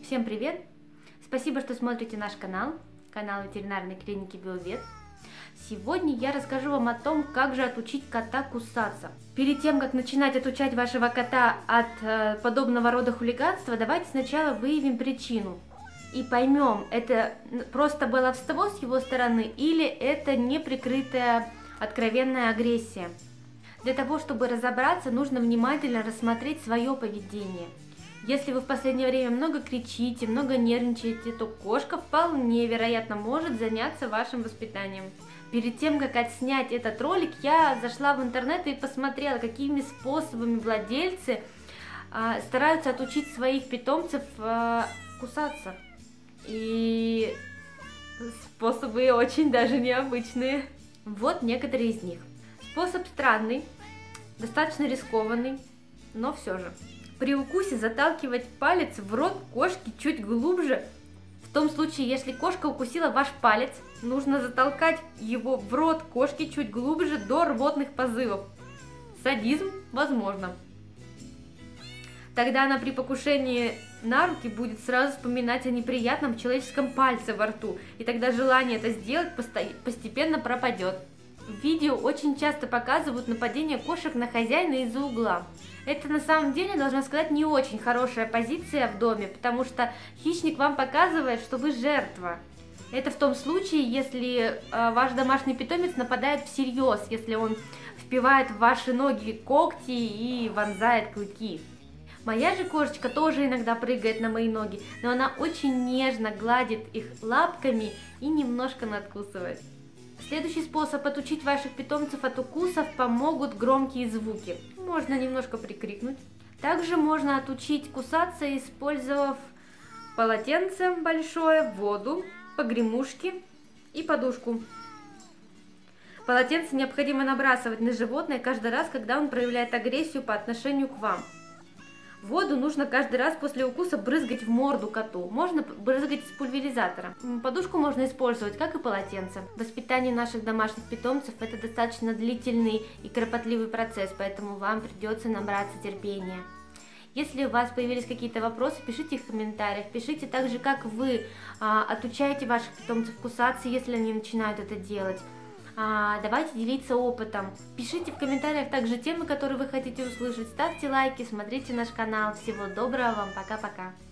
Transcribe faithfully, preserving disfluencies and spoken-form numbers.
Всем привет! Спасибо, что смотрите наш канал, канал ветеринарной клиники Биовет. Сегодня я расскажу вам о том, как же отучить кота кусаться. Перед тем, как начинать отучать вашего кота от э, подобного рода хулиганства, давайте сначала выявим причину и поймем, это просто баловство с его стороны или это неприкрытая откровенная агрессия. Для того, чтобы разобраться, нужно внимательно рассмотреть свое поведение. Если вы в последнее время много кричите, много нервничаете, то кошка вполне вероятно может заняться вашим воспитанием. Перед тем, как отснять этот ролик, я зашла в интернет и посмотрела, какими способами владельцы а, стараются отучить своих питомцев а, кусаться. И способы очень даже необычные. Вот некоторые из них. Способ странный, достаточно рискованный, но все же. При укусе заталкивать палец в рот кошки чуть глубже. В том случае, если кошка укусила ваш палец, нужно затолкать его в рот кошки чуть глубже до рвотных позывов. Садизм возможно. Тогда она при покушении на руки будет сразу вспоминать о неприятном человеческом пальце во рту, и тогда желание это сделать постепенно пропадет. В видео очень часто показывают нападение кошек на хозяина из-за угла. Это на самом деле, должна сказать, не очень хорошая позиция в доме, потому что хищник вам показывает, что вы жертва. Это в том случае, если э, ваш домашний питомец нападает всерьез, если он впивает в ваши ноги когти и вонзает клыки. Моя же кошечка тоже иногда прыгает на мои ноги, но она очень нежно гладит их лапками и немножко надкусывает. Следующий способ отучить ваших питомцев от укусов помогут громкие звуки. Можно немножко прикрикнуть. Также можно отучить кусаться, использовав полотенце большое, воду, погремушки и подушку. Полотенце необходимо набрасывать на животное каждый раз, когда он проявляет агрессию по отношению к вам. Воду нужно каждый раз после укуса брызгать в морду коту. Можно брызгать из пульверизатора. Подушку можно использовать, как и полотенце. Воспитание наших домашних питомцев – это достаточно длительный и кропотливый процесс, поэтому вам придется набраться терпения. Если у вас появились какие-то вопросы, пишите их в комментариях. Пишите также, как вы а, отучаете ваших питомцев кусаться, если они начинают это делать. А, давайте делиться опытом. Пишите в комментариях также темы, которые вы хотите услышать. Ставьте лайки, смотрите наш канал. Всего доброго вам, пока-пока.